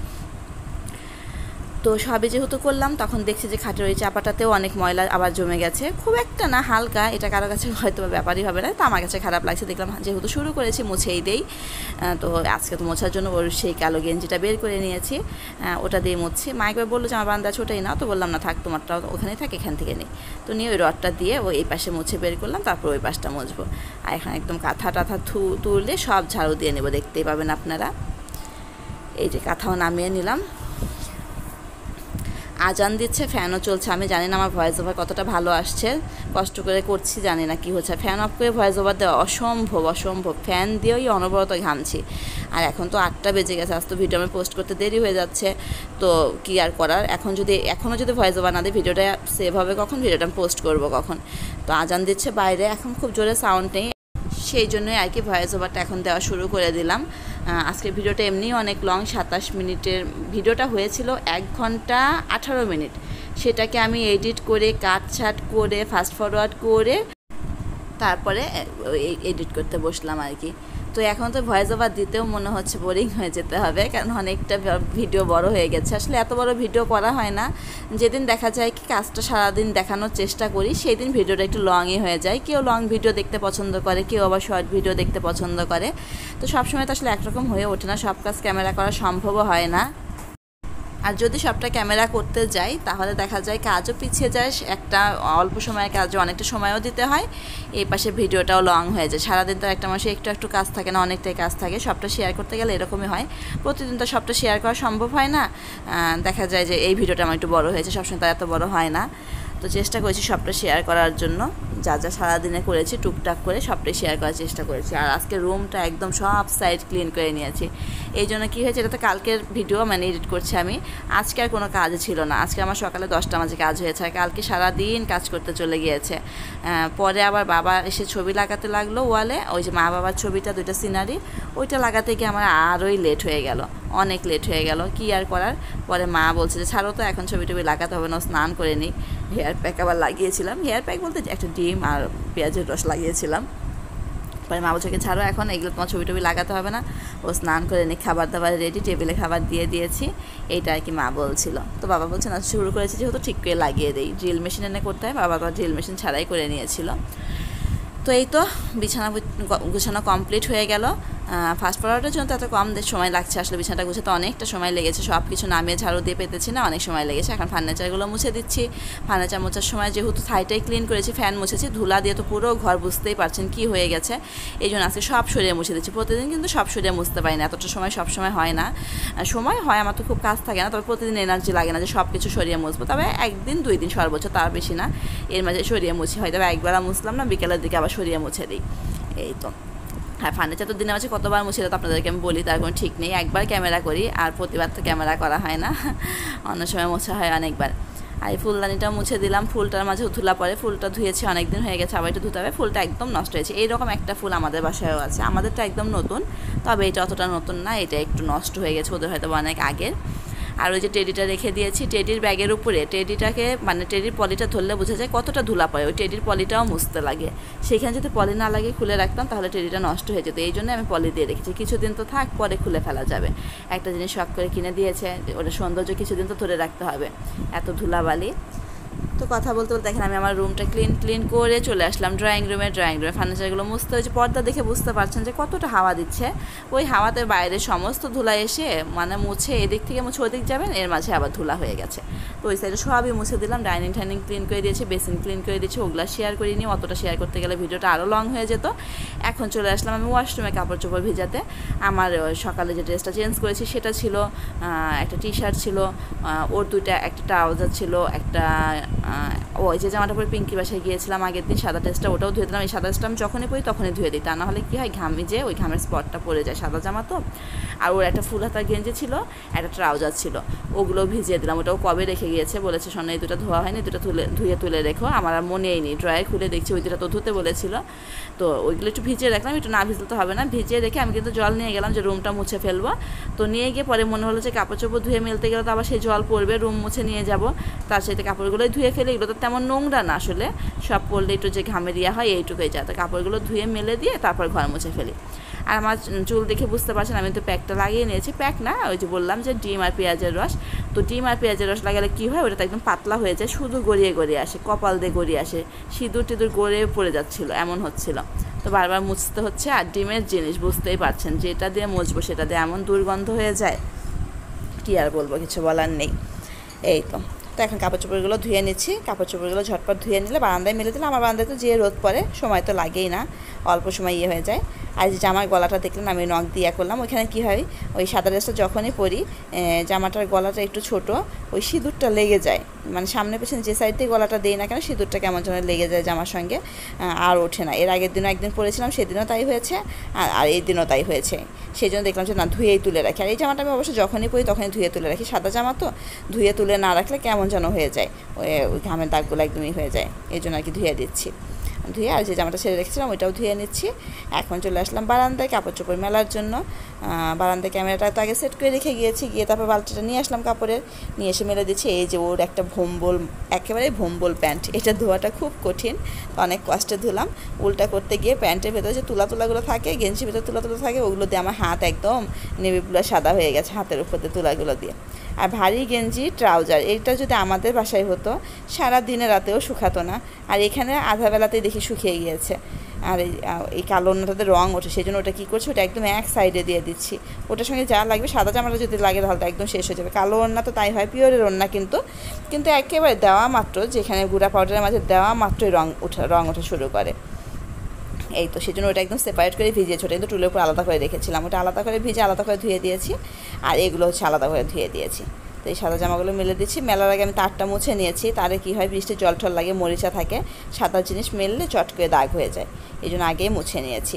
তো সবে যেহেতু করলাম, তখন দেখছি যে খাটের ওই চাপাটাতেও অনেক ময়লা আবার জমে গেছে, খুব একটা না, হালকা, এটা কারো কাছে হয়তো ব্যাপারই হবে না, তো আমার কাছে খারাপ লাগছে। দেখলাম যেহেতু শুরু করেছি মুছেই দেই, তো আজকে তো মোছার জন্য ওর সেই কালো গেঞ্জিটা বের করে নিয়েছি, ওটা দিয়ে মুছছি। মা একবার বললো যে আমার বারান্দা ছোটাই না, তো বললাম না থাক, তোমারটা ওখানেই থাক, এখান থেকে নেই। তো নিয়ে ওই রডটা দিয়ে ওই এই পাশে মুছে বের করলাম, তারপর ওই পাশটা মুছবো। আর এখন একদম কাঁথা টাথা থু তুললে সব ঝাড়ু দিয়ে নেবো, দেখতেই পাবেন আপনারা। এই যে কাঁথাও নামিয়ে নিলাম, আজান দিচ্ছে, ফ্যানও চলছে। আমি জানি না আমার ভয়েস ওভার কতটা ভালো আসছে, কষ্ট করে করছি, জানি না কী হচ্ছে। ফ্যান অফ করে ভয়েস ওভার দেওয়া অসম্ভব অসম্ভব, ফ্যান দিয়েই অনবরত ঘামছি। আর এখন তো আটটা বেজে গেছে, আজ তো ভিডিও আমি পোস্ট করতে দেরি হয়ে যাচ্ছে, তো কী আর করার। এখন যদি এখনও যদি ভয়েস ওভার না দিই, ভিডিওটা সেভ হবে কখন, ভিডিওটা আমি পোস্ট করবো কখন। তো আজান দিচ্ছে বাইরে, এখন খুব জোরে সাউন্ড নেই, সেই জন্যই আর কি ভয়েস ওভারটা এখন দেওয়া শুরু করে দিলাম। আজকের ভিডিওটা এমনিই অনেক লং, সাতাশ মিনিটের ভিডিওটা হয়েছিল, এক ঘন্টা আঠারো মিনিট। সেটাকে আমি এডিট করে কাটছাট করে ফাস্ট ফরওয়ার্ড করে তারপরে এডিট করতে বসলাম আর কি। তো এখন তো ভয়েস ওভার দিতেও মনে হচ্ছে বোরিং হয়ে যেতে হবে, কারণ অনেকটা ভিডিও বড় হয়ে গেছে। আসলে এত বড় ভিডিও করা হয় না, যেদিন দেখা যায় কি কাজটা সারাদিন দেখানোর চেষ্টা করি, সেই দিন ভিডিওটা একটু লংই হয়ে যায়। কেউ লং ভিডিও দেখতে পছন্দ করে, কেউ আবার শর্ট ভিডিও দেখতে পছন্দ করে। তো সবসময় তো আসলে একরকম হয়ে ওঠে না, সব কাজ ক্যামেরা করা সম্ভবও হয় না। আর যদি সবটা ক্যামেরা করতে যাই, তাহলে দেখা যায় কাজও পিছিয়ে যায়, একটা অল্প সময়ের কাজও অনেকটা সময়ও দিতে হয়, এই পাশে ভিডিওটাও লং হয়ে যায়। সারাদিন তো একটা মাসে একটু একটু কাজ থাকে না, অনেকটাই কাজ থাকে, সবটা শেয়ার করতে গেলে এরকমই হয়। প্রতিদিন তো সবটা শেয়ার করা সম্ভব হয় না, দেখা যায় যে এই ভিডিওটা আমার একটু বড় হয়েছে, সবসময় তো এত বড় হয় না। তো চেষ্টা করেছি সবটা শেয়ার করার জন্য, যা যা সারাদিনে করেছি টুকটাক করে সবটাই শেয়ার করার চেষ্টা করেছি। আর আজকে রুমটা একদম সব সাইড ক্লিন করে নিয়েছি। এই জন্য কী হয়েছে, এটা তো কালকের ভিডিও মানে এডিট করছি আমি, আজকে আর কোনো কাজ ছিল না। আজকে আমার সকালে দশটা মাঝে কাজ হয়েছে, আর কালকে সারাদিন কাজ করতে চলে গিয়েছে। পরে আবার বাবা এসে ছবি লাগাতে লাগলো ওয়ালে, ওই যে মা বাবার ছবিটা, দুইটা সিনারি, ওইটা লাগাতে গিয়ে আমার আরোই লেট হয়ে গেল, অনেক লেট হয়ে গেল। কী আর করার, পরে মা বলছে যে ছাড়ো তো, এখন ছবি টবি লাগাতে হবে না, স্নান করে নিই। হেয়ার প্যাক আবার লাগিয়েছিলাম, হেয়ার প্যাক বলতে একটা ডিম আর পেঁয়াজের রস লাগিয়েছিলাম। পরে মা বলছে ছাড়ো, এখন এগুলো তোমার ছবি টবি লাগাতে হবে না, ও স্নান করে নিই, খাবার দাবার রেডি, টেবিলে খাবার দিয়ে দিয়েছি, এইটা আর কি মা বলছিল। তো বাবা বলছে না, শুরু করেছি যেহেতু ঠিক করে লাগিয়ে দিই, ড্রিল মেশিন এনে করতে হয়, বাবা তো ড্রিল মেশিন ছাড়াই করে নিয়েছিল। তো এই তো বিছানা গুছানো কমপ্লিট হয়ে গেল। ফাস্ট ফরওয়ার্ডের জন্য তো এত কম সময় লাগছে, আসলে বিছানাটা গুছাতে অনেকটা সময় লেগেছে, সব কিছু নামিয়ে ঝাড়ু দিয়ে পেতেছি না, অনেক সময় লেগেছে। এখন ফার্নিচারগুলো মুছে দিচ্ছি, ফার্নিচার মোছার সময় যেহেতু থাইটাই ক্লিন করেছি, ফ্যান মুছেছি, ধুলা দিয়ে তো পুরো ঘর বুঝতেই পারছেন কি হয়ে গেছে, এই জন্য আজকে সব সরিয়ে মুছে দিচ্ছি। প্রতিদিন কিন্তু সব সরিয়ে মুছতে পারি না, এতটা সময় সব সময় হয় না, সময় হয় আমার তো খুব কাজ থাকে না, তবে প্রতিদিন এনার্জি লাগে না যে সব কিছু সরিয়ে মুছবো, তবে একদিন দুই দিন সর্বোচ্চ, তার বেশি না, এর মাঝে সরিয়ে মুছি, হয়তো একবেলা মুছলাম না, বিকেলের দিকে আবার সরিয়ে মুছে দিই। এই তো হ্যাঁ, ফার্নিচার তো দিনে মাঝে কতবার মুছে তো আপনাদেরকে আমি বলি, তার কোনো ঠিক নেই। একবার ক্যামেরা করি আর প্রতিবার তো ক্যামেরা করা হয় না, অন্য সময় মোছা হয় অনেকবার। আর এই ফুলদানিটা মুছে দিলাম, ফুলটার মাঝে ধুলা পড়ে, ফুলটা ধুয়েছি অনেক দিন হয়ে গেছে, আবার একটু ধুতে হবে। ফুলটা একদম নষ্ট হয়েছে। এইরকম একটা ফুল আমাদের বাসায়ও আছে, আমাদেরটা একদম নতুন, তবে এটা অতটা নতুন না, এটা একটু নষ্ট হয়ে গেছে, ওদের হয়তো অনেক আগের। আর ওই যে টেডিটা রেখে দিয়েছি, টেডির ব্যাগের উপরে টেডিটাকে মানে টেডির পলিটা ধরলে বোঝা যায় কতটা ধুলা পড়ে, ওই টেডির পলিটাও মুছতে লাগে। সেইখানে যদি পলি না লাগে খুলে রাখতাম তাহলে টেডিটা নষ্ট হয়ে যেত, এই জন্য আমি পলি দিয়ে রেখেছি। কিছুদিন তো থাক, পরে খুলে ফেলা যাবে। একটা জিনিস শখ করে কিনে দিয়েছে, ওটা সৌন্দর্য কিছুদিন তো ধরে রাখতে হবে, এত ধুলাবালি। তো কথা বলতে বলতে দেখেন আমি আমার রুমটা ক্লিন ক্লিন করে চলে আসলাম ড্রয়িং রুমে। ড্রয়িং রুমে ফার্নিচারগুলো মুছতে হয়েছে, পর্দা দেখে বুঝতে পারছেন যে কতটা হাওয়া দিচ্ছে। ওই হাওয়াতে বাইরে সমস্ত ধুলা এসে মানে মুছে এদিক থেকে মুছে ওদিক যাবেন, এর মাঝে আবার ধুলা হয়ে গেছে। তো ওই সাইডে সবই মুছে দিলাম, ডাইনিং টাইনিং ক্লিন করে দিয়েছি, বেসিন ক্লিন করে দিয়েছি। ওগুলো শেয়ার করিনি, অতটা শেয়ার করতে গেলে ভিডিওটা আরও লং হয়ে যেত। এখন চলে আসলাম আমি ওয়াশরুমে কাপড় চোপড় ভিজাতে। আমার সকালে যে ড্রেসটা চেঞ্জ করেছি সেটা ছিল একটা টি শার্ট ছিল, ওর দুইটা একটা ট্রাউজার ছিল, একটা ওই যে জামাটা পরে পিঙ্কি বাসায় গিয়েছিলাম আগের দিন, সাদা ড্রেসটা ওটাও ধুয়ে দিলাম। এই সাদা ড্রেসটা আমি যখনই পরি তখনই ধুয়ে দিই, তা না হলে কী হয় ঘামি যে ওই ঘামের স্পটটা পড়ে যায়, সাদা জামা তো। আর ওর একটা ফুল হাতা গেঞ্জি ছিল, একটা ট্রাউজার ছিল, ওগুলো ভিজিয়ে দিলাম। ওটাও কবে রেখে গিয়েছে, বলেছে শোনো এই দুটো ধোয়া হয়নি, দুটো তুলে ধুয়ে তুলে রেখো। আমার আর মনেই নেই, ড্রয়ার খুলে দেখছি ওই দুটো তো ধুতে বলেছিল, তো ওইগুলো একটু ভিজিয়ে রাখলাম। একটু না ভিজলে তো হবে না, ভিজিয়ে রেখে আমি কিন্তু জল নিয়ে গেলাম যে রুমটা মুছে ফেলবো। তো নিয়ে গিয়ে পরে মনে হলো যে কাপড় চোপড় ধুয়ে মেলতে গেলে তো আবার সেই জল পড়বে, রুম মুছে নিয়ে যাব, তার সাথে কাপড়গুলোই ধুয়ে ফেলে। এগুলো তো তেমন নোংরা না আসলে, সব পরলে একটু যে ঘামে দেওয়া হয় এইটুকুই যা। তো কাপড়গুলো ধুয়ে মেলে দিয়ে তারপর ঘর মুছে ফেলি। আর আমার চুল দেখে বুঝতে পারছেন আমি তো প্যাকটা লাগিয়ে নিয়েছি, প্যাক না ওই যে বললাম যে ডিম আর পেঁয়াজের রস। তো ডিম আর পেঁয়াজের রস লাগালে কী হয়, ওটা তো একদম পাতলা হয়ে যায়, শুধু গড়িয়ে গড়িয়ে আসে, কপাল দিয়ে গড়িয়ে আসে, সিঁদুর টিঁদুর গড়িয়ে পড়ে যাচ্ছিলো, এমন হচ্ছিল। তো বারবার মুছতে হচ্ছে। আর ডিমের জিনিস বুঝতেই পারছেন, যেটা দিয়ে মুছবো সেটা দিয়ে এমন দুর্গন্ধ হয়ে যায়, কী আর বলবো, কিছু বলার নেই। এই তো তো এখন কাপড় চোপড়গুলো ধুয়ে নিচ্ছি। কাপড় চোপড়গুলো ঝটপট ধুয়ে নিলে বারান্দায় মেলে দিলে, আমার বারান্দায় তো যে রোদ পড়ে, সময় তো লাগেই না, অল্প সময় ইয়ে হয়ে যায়। আর যে জামার গলাটা দেখলেন আমি নখ দিয়ে করলাম, ওইখানে কী হয় ওই সাদা ড্রেসটা যখনই পরি জামাটার গলাটা একটু ছোট, ওই সিঁদুরটা লেগে যায়, মানে সামনে পেছনে যে সাইড দিয়ে গলাটা দিই না কেন সিঁদুরটা কেমন যেন লেগে যায় জামার সঙ্গে, আর ওঠে না। এর আগের দিনও একদিন পরেছিলাম, সেদিনও তাই হয়েছে, আর আর এই দিনও তাই হয়েছে। সেই জন্য দেখলাম যে না ধুয়েই তুলে রাখি। আর এই জামাটা আমি অবশ্য যখনই পরি তখনই ধুয়ে তুলে রাখি, সাদা জামা তো ধুয়ে তুলে না রাখলে কেমন যেন হয়ে যায়, ওই ঘামের দাগগুলো একদমই হয়ে যায়, এই জন্য আর কি ধুয়ে দিচ্ছি। ধুয়ে আর যে জামাটা ছেড়ে রেখেছিলাম ওইটাও ধুয়ে নিচ্ছি। এখন চলে আসলাম বারান্দায় কাপড় চোপড় মেলার জন্য। বারান্দায় ক্যামেরাটা তো আগে সেট করে রেখে গিয়েছি, গিয়ে তারপর বালতিটা নিয়ে আসলাম কাপড়ের, নিয়ে এসে মেলে দিচ্ছি। এই যে ওর একটা ভম্বল, একেবারে ভম্বল প্যান্ট, এটা ধোয়াটা খুব কঠিন, অনেক কষ্টে ধুলাম। উল্টা করতে গিয়ে প্যান্টের ভেতরে যে তুলা তুলাগুলো থাকে, গেঞ্জির ভেতরে তুলা তুলা থাকে, ওগুলো দিয়ে আমার হাত একদম নেভি ব্লু সাদা হয়ে গেছে হাতের উপর দিয়ে তুলাগুলো দিয়ে। আর ভারী গেঞ্জি ট্রাউজার, এইটা যদি আমাদের বাসায় হতো সারা দিনে রাতেও শুকাতো না, আর এখানে আধাবেলাতেই দেখি শুকিয়ে গিয়েছে। আর এই কালো ওড়নাটাতে রঙ ওঠে, সেই জন্য ওটা কী করছি, ওটা একদম এক সাইডে দিয়ে দিচ্ছি। ওটার সঙ্গে যা লাগবে, সাদা জামাটা যদি লাগে তাহলে একদম শেষ হয়ে যাবে। কালো ওড়না তো তাই হয়, পিওরের ওড়না, কিন্তু কিন্তু একেবারে দেওয়া মাত্র, যেখানে গুঁড়া পাউডারের মাঝে দেওয়া মাত্রই রঙ ওঠা রঙ ওঠা শুরু করে। এই তো সেই জন্য ওটা একদম সেপারেট করে ভিজিয়েছি, ওটা কিন্তু টুলের উপর আলাদা করে রেখেছিলাম, ওটা আলাদা করে ভিজে আলাদা করে ধুয়ে দিয়েছি, আর এগুলো হচ্ছে আলাদা করে ধুয়ে দিয়েছি। তো এই সাদা জামাগুলো মেলে দিচ্ছি। মেলার আগে আমি তারটা মুছে নিয়েছি, তারে কী হয় বৃষ্টির জল টল লাগে, মরিচা থাকে, সাদা জিনিস মেললে চট করে দাগ হয়ে যায়, এই জন্য আগেই মুছে নিয়েছি।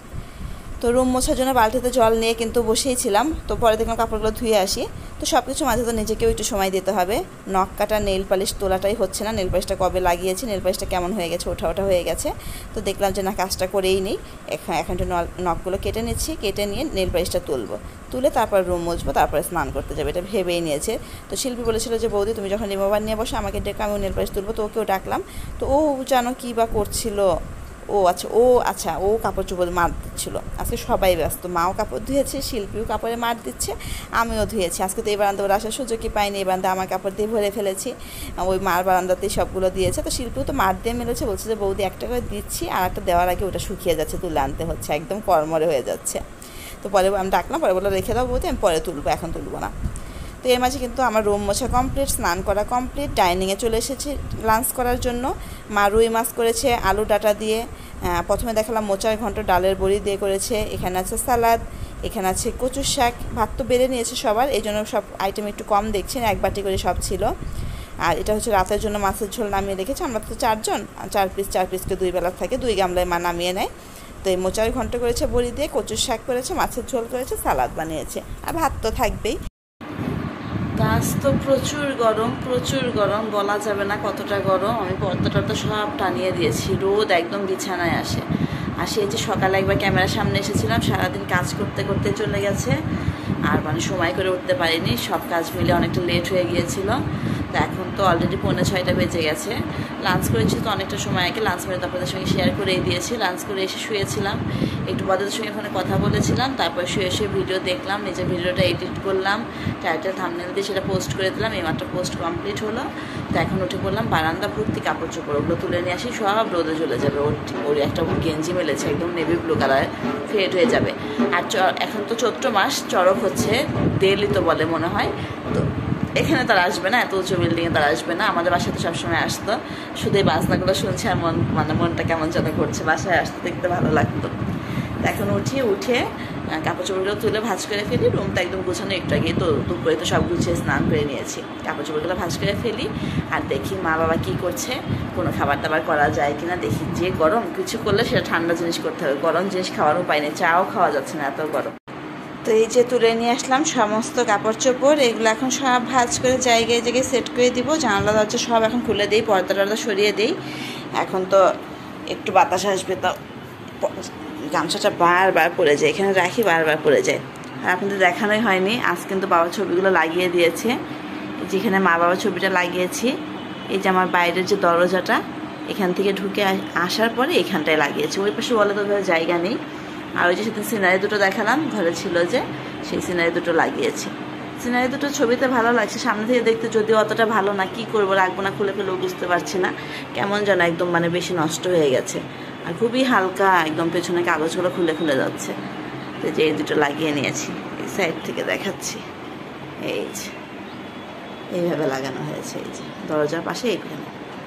তো রুম মোছার জন্য বালতিতে জল নিয়ে কিন্তু বসেইছিলাম, তো পরে দেখলাম কাপড়গুলো ধুয়ে আসি। তো সব কিছু মাঝে তো নিজেকেও একটু সময় দিতে হবে। নখ কাটা, নেল পালিশ তোলাটাই হচ্ছে না, নেল পালিশটা কবে লাগিয়েছি, নেল পালিশটা কেমন হয়ে গেছে, ওঠা ওঠা হয়ে গেছে। তো দেখলাম যে না কাজটা করেই নিই, এখন এখন একটু নখগুলো কেটে নিচ্ছি, কেটে নিয়ে নেল পালিশটা তুলবো, তুলে তারপর রুম মুছবো, তারপরে স্নান করতে যাবে, এটা ভেবেই নিয়েছে। তো শিল্পী বলেছিল যে বৌদি তুমি যখন রিমোভার নিয়ে বসো আমাকে ডেকে আমি নেল পালিশ তুলবো, তো ওকেও ডাকলাম। তো ও জানো কী বা করছিল, ও আচ্ছা ও আচ্ছা ও কাপড় চোপড় মার দিচ্ছিলো। আজকে সবাই ব্যস্ত, মাও কাপড় ধুয়েছে, শিল্পীও কাপড়ে মার দিচ্ছে, আমিও ধুয়েছি। আজকে তো এই বারান্দা ওর আসার সুযোগই পাইনি, এই বারান্দা আমার কাপড় দিয়ে ভরে ফেলেছি, ওই মার বারান্দাতেই সবগুলো দিয়েছে। তো শিল্পীও তো মার দিয়ে মেলেছে, বলছে যে বৌদি একটা করে দিচ্ছি, আর একটা দেওয়ার আগে ওটা শুকিয়ে যাচ্ছে, তুলে আনতে হচ্ছে, একদম কর্মরে হয়ে যাচ্ছে। তো পরে আমি ডাকলাম, পরে বলে রেখে দাও বৌদি, আমি পরে তুলবো, এখন তুলবো না। তো এর মাঝে কিন্তু আমার রুম মোছা কমপ্লিট, স্নান করা কমপ্লিট, ডাইনিংয়ে চলে এসেছি লাঞ্চ করার জন্য। মা রুই মাছ করেছে আলু ডাঁটা দিয়ে, প্রথমে দেখালাম মোচার ঘন্ট ডালের বড়ি দিয়ে করেছে, এখানে আছে সালাদ, এখানে আছে কচুর শাক। ভাত তো বেড়ে নিয়েছে সবার, এই জন্য সব আইটেম একটু কম দেখছেন, এক বাটি করে সব ছিল। আর এটা হচ্ছে রাতের জন্য মাছের ঝোল নামিয়ে রেখেছে, আমরা তো চারজন, চার পিস চার পিসকে দুই বেলা থাকে, দুই গামলায় মা নামিয়ে নেয়। তো এই মোচার ঘন্ট করেছে বড়ি দিয়ে, কচুর শাক করেছে, মাছের ঝোল করেছে, সালাদ বানিয়েছে, আর ভাত তো থাকবেই। আজ তো প্রচুর গরম, প্রচুর গরম, বলা যাবে না কতটা গরম। আমি পর্দা টর্দা সব টানিয়ে দিয়েছি, রোদ একদম বিছানায় আসে। আর সেই যে সকালে একবার ক্যামেরার সামনে এসেছিলাম, সারাদিন কাজ করতে করতে চলে গেছে, আর মানে সময় করে উঠতে পারিনি, সব কাজ মিলে অনেকটা লেট হয়ে গিয়েছিল। তো এখন তো অলরেডি পৌনে ছয়টা বেজে গেছে। লাঞ্চ করেছি তো অনেকটা সময় আগে, লাঞ্চ করে আপনাদের সঙ্গে শেয়ার করেই দিয়েছি। লাঞ্চ করে এসে শুয়েছিলাম, একটু বাচ্চাদের সঙ্গে ফোনে কথা বলেছিলাম, তারপর শুয়ে শুয়ে ভিডিও দেখলাম, নিজের ভিডিওটা এডিট করলাম, টাইটেল থাম্বনেল দিয়ে সেটা পোস্ট করে দিলাম। এইমাত্র পোস্ট কমপ্লিট হলো। তো এখন উঠে পড়লাম, বারান্দা ভর্তি কাপড় চোপড়, ওগুলো তুলে নিয়ে আসি, সব রোদে চলে যাবে। ওর ওর একটা গেঞ্জি মেলেছে একদম নেভি ব্লু কালার, ফেড হয়ে যাবে। আর এখন তো চৈত্র মাস, চড়ক হচ্ছে, দেলি তো বলে মনে হয়। তো এখানে তারা আসবে না, এত উঁচু বিল্ডিংয়ে তারা আসবে না, আমাদের বাসায় তো সবসময় আসতো। শুধু এই বাজনাগুলো শুনছে আর মন মানে মনটা কেমন যেন করছে, বাসায় আসতে দেখতে ভালো লাগতো। এখন উঠি, উঠে কাপড় চোপড়গুলো তুলে ভাঁজ করে ফেলি। রুমটা একদম গুছানো, একটু আগে তো দুপুরে তো সব গুছিয়ে স্নান করে নিয়েছি। কাপড় চোপড়গুলো ভাঁজ করে ফেলি, আর দেখি মা বাবা কী করছে, কোনো খাবার দাবার করা যায় কিনা দেখি। যে গরম, কিছু করলে সেটা ঠান্ডা জিনিস করতে হবে, গরম জিনিস খাওয়ার উপায় নেই, চাও খাওয়া যাচ্ছে না, এত গরম। তো এই যে তুলে নিয়ে আসলাম সমস্ত কাপড় চোপড়, এগুলো এখন সব ভাঁজ করে জায়গায় জায়গায় সেট করে দিব। জানালা দরজা সব এখন খুলে দিই, পর্দা টর্দা সরিয়ে দিই। এখন তো একটু বাতাস আসবে, তো গামছাটা বারবার পড়ে যায়, এখানে রাখি বারবার পড়ে যায়। আর আপনাদের দেখানোই হয়নি, আজ কিন্তু বাবার ছবিগুলো লাগিয়ে দিয়েছে। যেখানে মা বাবার ছবিটা লাগিয়েছি, এই যে আমার বাইরের যে দরজাটা, এখান থেকে ঢুকে আসার পরে এখানটায় লাগিয়েছি। ওই পাশে বলে তো ধরে জায়গা নেই। আর ওই যে সেদিন সিনারি দুটো দেখালাম ঘরে ছিল যে, সেই সিনারি দুটো লাগিয়েছি। সিনারি দুটো ছবিতে ভালো লাগছে, সামনে থেকে দেখতে যদিও অতটা ভালো না। কি করবো, রাখবো না খুলে ফেলেও বুঝতে পারছি না, কেমন যেন একদম মানে বেশি নষ্ট হয়ে গেছে। আর খুবই হালকা, একদম পেছনে কাগজগুলো খুলে খুলে যাচ্ছে। তো যে এই দুটো লাগিয়ে নিয়েছি, এই সাইড থেকে দেখাচ্ছি, এই যে এইভাবে লাগানো হয়েছে, এই যে দরজার পাশে এইখানে।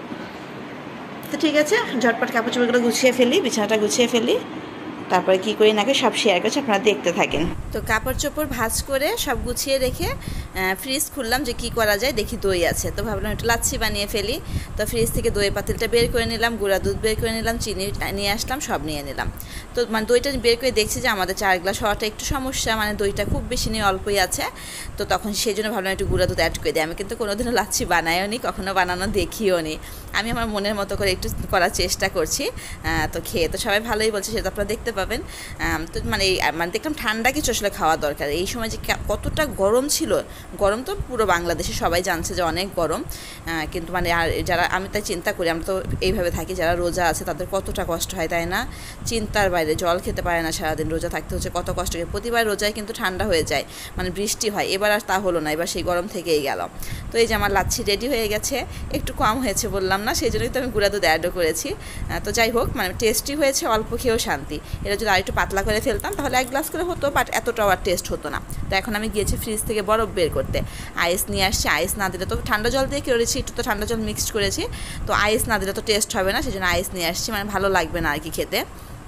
তো ঠিক আছে, ঝটপট কাপড় চোপড়গুলো গুছিয়ে ফেলি, বিছানাটা গুছিয়ে ফেলি, তারপরে কী করি নাকি সব শেয়ার করছি, আপনারা দেখতে থাকেন। তো কাপড় চোপড় ভাঁজ করে সব গুছিয়ে রেখে ফ্রিজ খুললাম যে কি করা যায়, দেখি দই আছে, তো ভাবলাম একটু লাচ্ছি বানিয়ে ফেলি। তো ফ্রিজ থেকে দই পাতিলটা বের করে নিলাম, গুঁড়া দুধ বের করে নিলাম, চিনি নিয়ে আসলাম, সব নিয়ে নিলাম। তো মানে দইটা বের করে দেখছি যে আমাদের চার গ্লাস হওয়াটা একটু সমস্যা, মানে দইটা খুব বেশি নিয়ে অল্পই আছে। তো তখন সেই জন্য ভাবলাম একটু গুঁড়া দুধ অ্যাড করে দিই। আমি কিন্তু কোনোদিনও লাচ্ছি বানাইও নি, কখনো বানানো দেখিও নি, আমি আমার মনের মতো করে একটু করার চেষ্টা করছি। তো খেয়ে তো সবাই ভালোই বলছে, সেটা আপনারা দেখতে পাবেন। তো মানে মানে দেখলাম ঠান্ডা কিছু আসলে খাওয়া দরকার। এই সময় যে কতটা গরম ছিল, গরম তো পুরো বাংলাদেশে সবাই জানছে যে অনেক গরম, কিন্তু মানে আর যারা, আমি তাই চিন্তা করি, আমরা তো এইভাবে থাকি, যারা রোজা আছে তাদের কতটা কষ্ট হয়, তাই না? চিন্তার বাইরে, জল খেতে পারে না, সারাদিন রোজা থাকতে হচ্ছে, কত কষ্ট করে। প্রতিবার রোজায় কিন্তু ঠান্ডা হয়ে যায়, মানে বৃষ্টি হয়, এবার আর তা হলো না, এবার সেই গরম থেকেই গেল। তো এই যে আমার লাচ্ছি রেডি হয়ে গেছে, একটু কম হয়েছে বললাম না, সেই জন্যই তো আমি গুঁড়া দুধ অ্যাডও করেছি। তো যাই হোক, মানে টেস্টি হয়েছে, অল্প খেয়েও শান্তি। এটা যদি আরেকটু পাতলা করে ফেলতাম তাহলে এক গ্লাস করে হতো, বাট এতটাও আর টেস্ট হতো না। তো এখন আমি গিয়েছি ফ্রিজ থেকে বরফ বের করতে, আইস নিয়ে আসছি। আইস না দিলে তো, ঠান্ডা জল দিয়ে করেছি, একটু তো ঠান্ডা জল মিক্সড করেছি, তো আইস না দিলে তো টেস্ট হবে না, সেই জন্য আইস নিয়ে আসছি, মানে ভালো লাগবে না আর কি খেতে।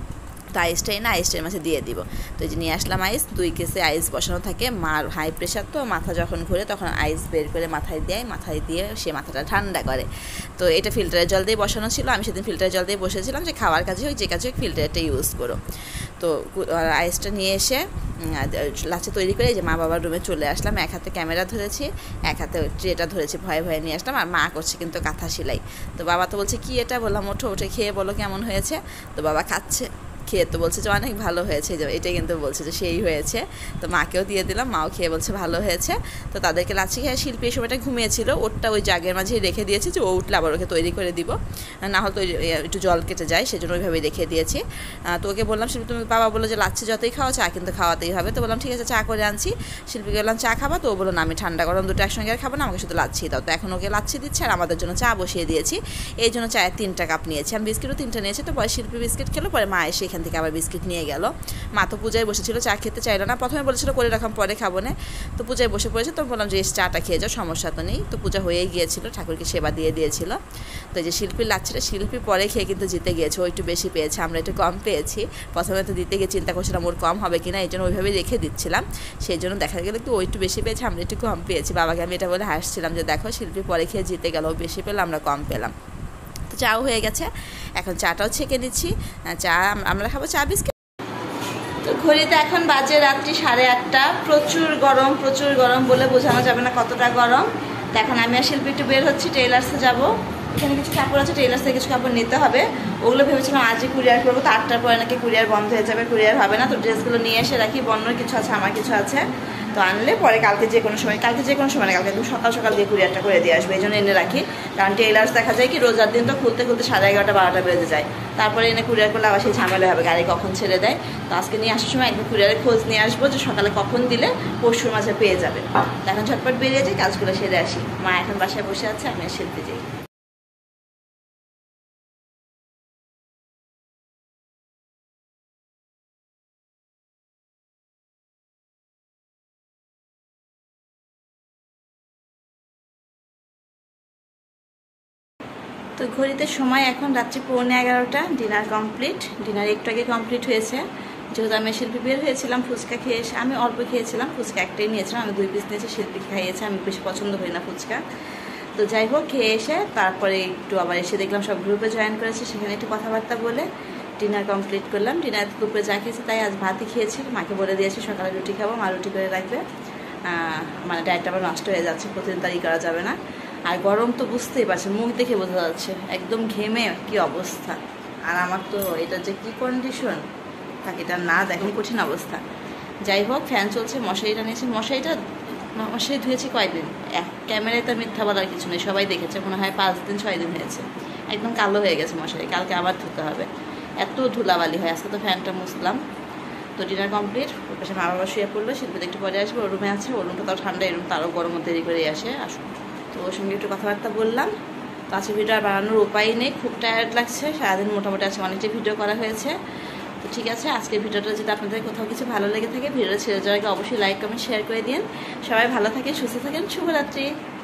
তো আইসটা এনে আইসটার মাঝে দিয়ে দিব। তো এই যে নিয়ে আসলাম আইস, দুই কেসে আইস বসানো থাকে। মার হাই প্রেশার, তো মাথা যখন ঘুরে তখন আইস বের করে মাথায় দেয়, মাথায় দিয়ে সে মাথাটা ঠান্ডা করে। তো এটা ফিল্টারের জল দিয়ে বসানো ছিল, আমি সেদিন ফিল্টারের জল দিয়ে বসেছিলাম যে খাওয়ার কাজে হোক, যে কাজে হোক ফিল্টারটা ইউজ করো। তো আইসটা নিয়ে এসে লাচ্ছি তৈরি করে এই যে মা বাবার রুমে চলে আসলাম। এক হাতে ক্যামেরা ধরেছি, এক হাতে ট্রেটা ধরেছি, ভয়ে ভয়ে নিয়ে আসলাম। আর মা করছে কিন্তু কাঁথা সেলাই। তো বাবা তো বলছে কি এটা, বললাম ওঠো, উঠে খেয়ে বলো কেমন হয়েছে। তো বাবা খাচ্ছে, খেয়ে তো বলছে যে অনেক ভালো হয়েছে, যে এটাই কিন্তু বলছে যে সেই হয়েছে। তো মাকেও দিয়ে দিলাম, মাও খেয়ে বলছে ভালো হয়েছে। তো তাদেরকে লাচ্ছি খেয়ে, শিল্পী এই সময়টা ঘুমিয়েছিল, ওরটা ওই জাগের মাঝেই রেখে দিয়েছি যে ও উঠলে আবার ওকে তৈরি করে দিব, না হলে তো একটু জল কেটে যায়, সেজন্য ওইভাবেই রেখে দিয়েছি। তো ওকে বললাম শিল্পী তুমি, বাবা বললো যে লাচ্ছি যতই খাওয়া, চা কিন্তু খাওয়াতেই হবে। তো বললাম ঠিক আছে, চা করে আনছি। শিল্পীকে বললাম চা খাবা, তো ও বললো না আমি ঠান্ডা গরম দুটো একসঙ্গে আর খাবো না, আমাকে শুধু লাচ্ছি দাও। তো এখন ওকে লাচ্ছি দিচ্ছে, আর আমাদের জন্য চা বসিয়ে দিয়েছি। এই জন্য চায়ের তিনটা কাপ নিয়েছি, আমি বিস্কিটও তিনটা নিয়েছি। তো পরে শিল্পী বিস্কিট খেলো, পরে মা এসে এখান থেকে আবার বিস্কিট নিয়ে গেল। মা তো পূজায় বসেছিল, চা খেতে চাইলো না, প্রথমে বলেছিল করে রাখাম পরে খাবো না। তো পূজায় বসে পড়েছে, তো বললাম যে চাটা খেয়ে যাও, সমস্যা তো নেই। তো পূজা হয়েই গিয়েছিল, ঠাকুরকে সেবা দিয়ে দিয়েছিল। তো এই যে শিল্পীর লাচ্ছিটা, শিল্পী পরে খেয়ে কিন্তু জিতে গিয়েছে, ও একটু বেশি পেয়েছে, আমরা একটু কম পেয়েছি। প্রথমে তো দিতে গিয়ে চিন্তা করছিলাম ওর কম হবে কিনা, এই জন্য ওইভাবেই রেখে দিচ্ছিলাম। সেই জন্য দেখা গেলো একটু ও একটু বেশি পেয়েছে, আমরা একটু কম পেয়েছি। বাবাকে আমি এটা বলে হাসছিলাম যে দেখো শিল্পী পরে খেয়ে জিতে গেল, ও বেশি পেলো, আমরা কম পেলাম। তো চাও হয়ে গেছে, এখন চাটাও ছেঁকে দিচ্ছি। চা আমরা খাবো চা বিস্কিট। তো ঘড়িতে এখন বাজে রাত্রি সাড়ে আটটা। প্রচুর গরম, প্রচুর গরম বলে বোঝানো যাবে না কতটা গরম। তো এখন আমি আর শিল্পী একটু বের হচ্ছি, টেইলার্সে যাবো। এখানে কিছু কাপড় আছে, টেইলার্স থেকে কিছু কাপড় নিতে হবে। ওগুলো ভেবেছিলাম আজই কুরিয়ার করবো, তো আটটার পরে নাকি কুরিয়ার বন্ধ হয়ে যাবে, কুরিয়ার হবে না। তো ড্রেসগুলো নিয়ে এসে রাখি, বন্যর কিছু আছে, আমার কিছু আছে। তো আনলে পরে কালকে যে কোনো সময়, কালকে যে কোনো সময় না, কালকে একদম সকাল সকাল দিয়ে কুরিয়ারটা করে দিয়ে আসবে, এই জন্য এনে রাখি। কারণ টেইলার্স দেখা যায় কি রোজার দিন তো খুলতে খুলতে সাড়ে এগারোটা বারোটা বেজে যায়, তারপরে এনে কুরিয়ার করলে আবার সেই ঝামেলা হবে, গাড়ি কখন ছেড়ে দেয়। তো আজকে নিয়ে আসার সময় একদম কুরিয়ারের খোঁজ নিয়ে আসবো যে সকালে কখন দিলে পরশুর মাঝে পেয়ে যাবে। তো এখন ঝটপট বেরিয়ে যাই, কাজগুলো সেরে আসি। মা এখন বাসায় বসে আছে, আমি আর শিল্পী যাই। তো ঘড়িতে সময় এখন রাত্রি পৌনে এগারোটা। ডিনার কমপ্লিট, ডিনার একটু আগে কমপ্লিট হয়েছে। যেহেতু আমি শিল্পী বের হয়েছিলাম ফুচকা খেয়ে এসে, আমি অল্প খেয়েছিলাম, ফুচকা একটাই নিয়েছিলাম, আমি দুই পিস নিয়েছি, শিল্পী খাইয়েছে, আমি বেশি পছন্দ করি না ফুচকা। তো যাই হোক খেয়ে এসে তারপরে একটু আবার এসে দেখলাম সব গ্রুপে জয়েন করেছে, সেখানে একটু কথাবার্তা বলে ডিনার কমপ্লিট করলাম। ডিনার দুপুরে যা খেয়েছি তাই আজ ভাতই খেয়েছি, মাকে বলে দিয়েছি সকালে রুটি খাবো, মা রুটি করে রাখবে। মানে ডায়েটটা আবার নষ্ট হয়ে যাচ্ছে, প্রতিদিন তারই করা যাবে না। আর গরম তো বুঝতেই পারছেন, মুখ দেখে বোঝা যাচ্ছে একদম ঘেমে কি অবস্থা। আর আমার তো এটা যে কি কন্ডিশন থাকে এটা না দেখেন, কঠিন অবস্থা। যাই হোক ফ্যান চলছে, মশারিটা নিয়েছি, মশারিটা মশারি ধুয়েছি কয়দিন, এক ক্যামেরায় তো মিথ্যা বলার কিছু নেই, সবাই দেখেছে, মনে হয় পাঁচ দিন ছয় দিন হয়েছে, একদম কালো হয়ে গেছে মশারি, কালকে আবার ধুতে হবে, এত ধুলাবালি হয়। আজকে তো ফ্যানটা মুছলাম। তো ডিনার কমপ্লিট, ওর পাশে মা বাবা শুয়ে পড়লো, শিল্পী একটু পরে আসবে, ওর রুমে আছে, ওর রুমটা তাও ঠান্ডা, এই রুমটা আরও গরম দেরি করে আসে আসুন। তো ওর সঙ্গে একটু কথাবার্তা বললাম। তো আজকে ভিডিও আর বানানোর উপায় নেই, খুব টায়ার্ড লাগছে, সারাদিন মোটামুটি আজকে অনেকটা ভিডিও করা হয়েছে। তো ঠিক আছে, আজকের ভিডিওটা যদি আপনাদের কোথাও কিছু ভালো লেগে থাকে, ভিডিওটা ছেড়ে যাওয়ার আগে অবশ্যই লাইক কমেন্ট শেয়ার করে দিন। সবাই ভালো থাকেন, সুস্থ থাকেন, শুভরাত্রি।